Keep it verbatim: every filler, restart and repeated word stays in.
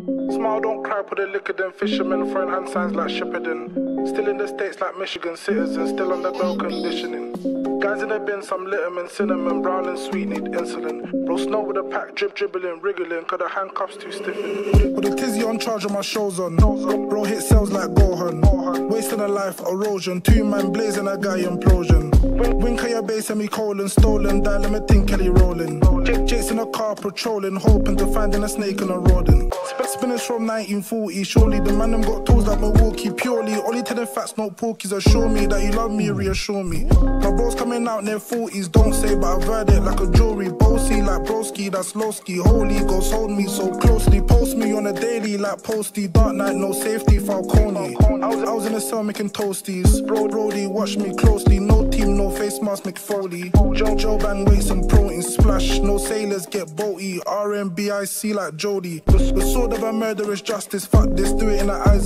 Smile, don't cry, put a liquor then fishermen, throwing hand signs like shepherding. Still in the States like Michigan citizens, still under bell conditioning. Guys in the bin, some litterman, cinnamon, brown and sweet need insulin. Bro, snow with a pack, drip, dribbling, wriggling, cause the handcuffs too stiffin'. With a tizzy on charge and my shows on. Bro, hit cells like Gohan. Wasting a life, erosion. Two man blazing, a guy implosion. Wink at your base, semi-colon, stolen, dial-limiting, Kelly rolling. Jake Jakes in a car patrolling, hoping to finding a snake in a rodent. Spinners from nineteen forty, surely the man them got toes like Milwaukee. Purely, only telling facts, not porkies. Assure me that you love me, reassure me. My bros coming out in their forties, don't say, but I've heard it like a jewelry. Bossy like broski, that's lowski. Holy Ghost hold me so closely. Post me on a daily like Posty. Dark night, no safety, Falcone. I was, I was in the cell making toasties. Bro, Brody, watch me closely. No team, no face mask, McFoley. Joe, Joe Bang, weight some protein. Splash, no sailors get boaty. R M B I C like Jody. The, the sword of a murderous justice. Fuck this, do it in the eyes